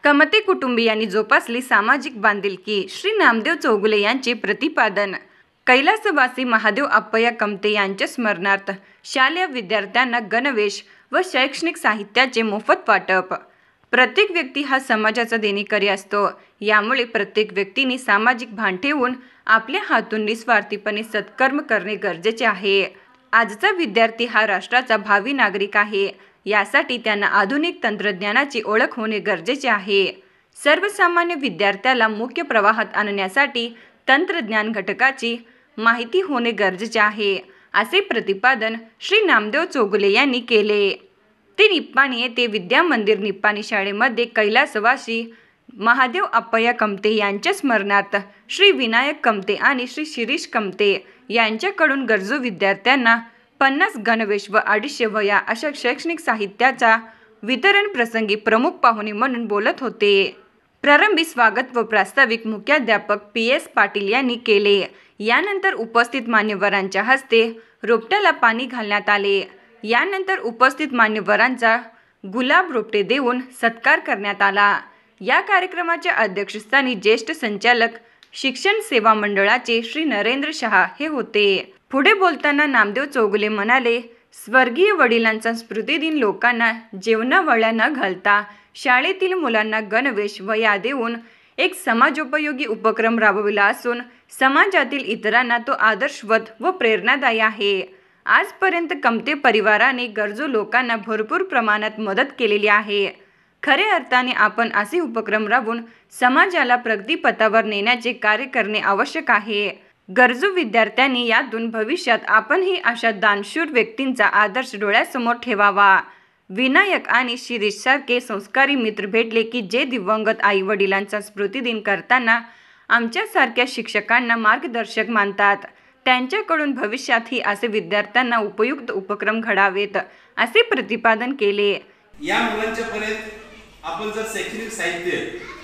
कमते कुटुंबियांनी जोपासली सामाजिक बांधिलकी. श्री नामदेव चौगुले यांचे प्रतिपादन. कैलासवासी महादेव अप्पय्या कमते यांच्या स्मरणार्थ शालेय विद्यार्थ्यांना गणवेश व शैक्षणिक साहित्याचे मोफत वाटप. प्रत्येक व्यक्ती हा समाजाचा देणेकरी असतो. यामुळे प्रत्येक व्यक्तीने सामाजिक भान ठेवून आपल्या हातून निस्वार्थीपणे सत्कर्म करणे गरजेचे आहे. आजचा विद्यार्थी हा राष्ट्राचा भावी नागरिक आहे. यासाठी त्यांना आधुनिक तंत्रज्ञानाची ओळख होणे गरजेचे आहे. सर्वसामान्य विद्यार्थ्याला मुख्य प्रवाहात आणण्यासाठी तंत्रज्ञान घटकाची माहिती होणे गरजेचे आहे, असे प्रतिपादन श्री नामदेव चौगुले यांनी केले. ते निप्पाणी येथे विद्या मंदिर निप्पाणी शाळेमध्ये कैलासवासी महादेव अप्पय्या कमते यांच्या स्मरणार्थ श्री विनायक कमते आणि श्री शिरीष कमते यांच्याकडून गरजू विद्यार्थ्यांना 50 गणवेश व 250 वह्या अशा शैक्षणिक साहित्याचा वितरण प्रसंगी प्रमुख पाहुणे म्हणून बोलत होते. प्रारंभी स्वागत व प्रास्ताविक मुख्याध्यापक PS पाटील यांनी केले. यानंतर उपस्थित मान्यवरांच्या हस्ते रोपट्याला पाणी घालण्यात आले. यानंतर उपस्थित मान्यवरांचा गुलाब रोपटे देऊन सत्कार करण्यात आला. या कार्यक्रमाच्या अध्यक्षस्थानी ज्येष्ठ संचालक शिक्षण सेवा मंडळाचे श्री नरेंद्र शहा हे होते. पुढे बोलताना नामदेव चौगुले म्हणाले, स्वर्गीय वडिलांचा स्मृतिदिन लोकांना जेवणावळ्या न घालता शाळेतील मुलांना गणवेश वह्या देऊन एक समाजोपयोगी उपक्रम राबविला असून समाजातील इतरांना तो आदर्शवत व प्रेरणादायी आहे. आजपर्यंत कमते परिवाराने गरजू लोकांना भरपूर प्रमाणात मदत केलेली आहे. खऱ्या अर्थाने आपण असे उपक्रम राबवून समाजाला प्रगतीपथावर नेण्याचे कार्य करणे आवश्यक आहे. गरजू विद्यार्थ्यांनी यातून भविष्यात आपणही अशा दानशूर व्यक्तींचा आदर्श डोळ्यासमोर ठेवावा. विनायक आणि शिरीष सारखे संस्कारी मित्र भेटले की जे दिवंगत आई वडिलांचा स्मृतिदिन करताना आमच्यासारख्या शिक्षकांना मार्गदर्शक मानतात, त्यांच्याकडून भविष्यातही असे विद्यार्थ्यांना उपयुक्त उपक्रम घडावेत, असे प्रतिपादन केले. या मुलांच्या पर्यंत आपण जर शैक्षणिक साहित्य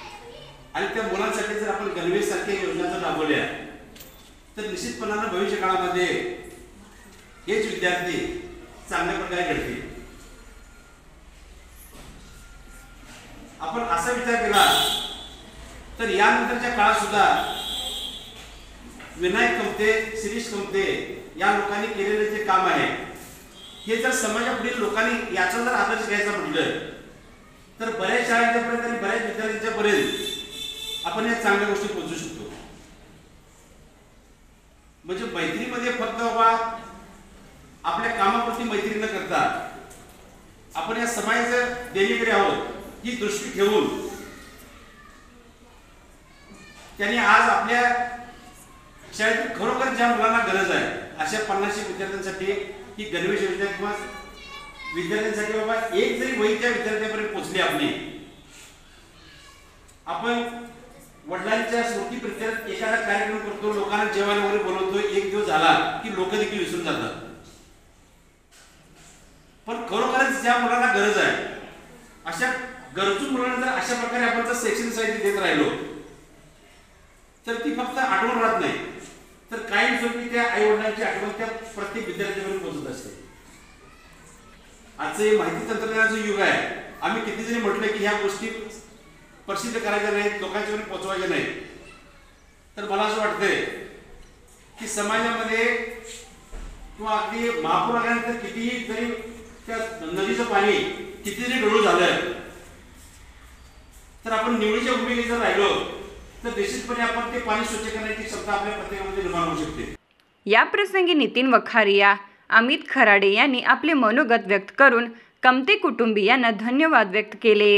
आणि त्या मुलांसाठी जर आपण गणवेश सारख्या योजना जर राबवल्या तर निश्चितपणाने भविष्य काळामध्ये हेच विद्यार्थी चांगल्या प्रकारे घडतील. आपण असा विचार केला तर यानंतरच्या काळात सुद्धा विनायक कमते, शिरीष कमते या लोकांनी केलेले जे काम आहे हे जर समाजापुढील लोकांनी याचा जर आदर्श घ्यायचा म्हटलं तर बऱ्याच शाळांच्यापर्यंत आणि बऱ्याच विद्यार्थ्यांच्या पर्यंत आपण या चांगल्या गोष्टी पोहोचू शकतो. म्हणजे मैत्रीमध्ये फक्त बाबा आपल्या कामाप्रती मैत्री न करता आपण या समाजाचं देणेकरी आहोत ही दृष्टी ठेवून त्यांनी आज आपल्या शाळेत खरोखर ज्या मुलांना गरज आहे अशा 50 विद्यार्थ्यांसाठी ही गणवेश योजना किंवा विद्यार्थ्यांसाठी बाबा एक जरी वही त्या विद्यार्थ्यापर्यंत पोहोचली आपण वडिलांच्या स्मृती प्रित्यर्थ एखादा कार्यक्रम करतो, लोकांना जेवण वगैरे बोलवतो, एक दिवस झाला की लोक देखील विसरून जातात. पण खरोखरच ज्या मुलांना गरज आहे अशा गरजू मुलांना जर अशा प्रकारे आपण जर शैक्षणिक साहित्य देत राहिलो तर ती फक्त आठवण राहत नाही तर कायमस्वरूपी त्या आई वडिलांची आठवण त्या प्रत्येक विद्यार्थ्यापर्यंत पोहोचत असते. आजचे माहिती तंत्रज्ञानाचं युग आहे. आम्ही किती जरी म्हटलं की ह्या गोष्टी प्रसिद्ध करायच्या नाहीत, लोकांच्यापर्यंत पोहोचवायच्या नाहीत, तर मला असं वाटतंय की समाजामध्ये किंवा अगदी महापूर आल्यानंतर कितीही जरी त्या नदीचं पाणी किती जरी गळू झालं तर आपण निवडीच्या भूमिकेत जर राहिलो तर निश्चितपणे आपण ते पाणी स्वच्छ करण्याची क्षमता आपल्या प्रत्येकामध्ये निर्माण होऊ शकते. या प्रसंगी नितीन वखारिया, अमित खराडे यांनी आपले मनोगत व्यक्त करून कमते कुटुंबियांना धन्यवाद व्यक्त केले.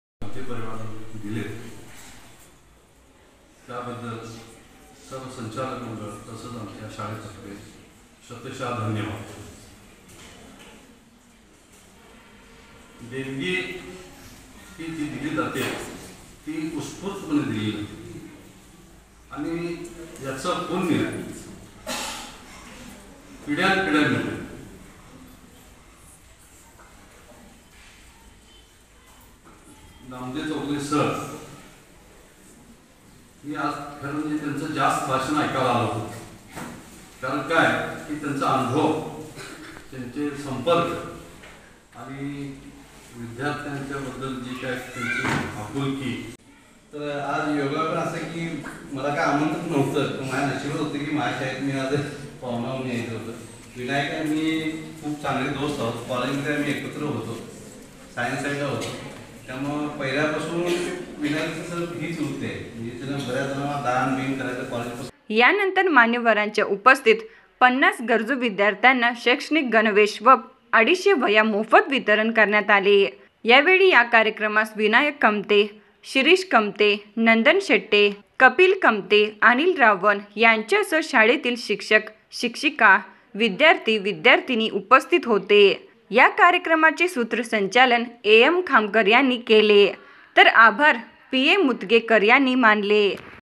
त्याबद्दल सर्व संचालक मंडळ तसंच आमच्या शाळेतर्फे शतशः धन्यवाद. देणगी ही जी दिली जाते ती उत्स्फूर्तपणे दिली जाते आणि याचं पुण्य पिढ्यानपिढ्या मिळते. नामदेव चौगुले सर मी आज खरं म्हणजे त्यांचं जास्त भाषण ऐकायला आलं होतं. कारण काय की त्यांचा अनुभव, त्यांचे संपर्क आणि विद्यार्थ्यांच्याबद्दल जी काय त्यांची आपुलकी. तर आज योगावर असं की मला काय आमंत्रण नव्हतं, पण माझ्या नशिबात होतं की माझ्या शाळेत मी आज पाहुणा म्हणून यायचं होतं. विनायक आणि मी खूप चांगले दोस्त आहोत. कॉलेजमध्ये आम्ही एकत्र होतो, सायन्स साईडला होतो. त्यामुळं पहिल्यापासून विनायकचं हीच वृत्ती आहे, म्हणजे त्यानं बऱ्याच जणांना दान बिन करायचं कॉलेजपासून. यानंतर मान्यवरांच्या उपस्थित 50 गरजू विद्यार्थ्यांना शैक्षणिक गणवेश व 250 वह्या मोफत वितरण करण्यात आले. यावेळी या कार्यक्रमास विनायक कमते, शिरीष कमते, नंदन शेट्टे, कपिल कमते, अनिल रावण यांच्यासह शाळेतील शिक्षक, शिक्षिका, विद्यार्थी, विद्यार्थिनी उपस्थित होते. या कार्यक्रमाचे सूत्रसंचालन AM खामकर यांनी केले, तर आभार PM मुदगेकर यांनी मानले.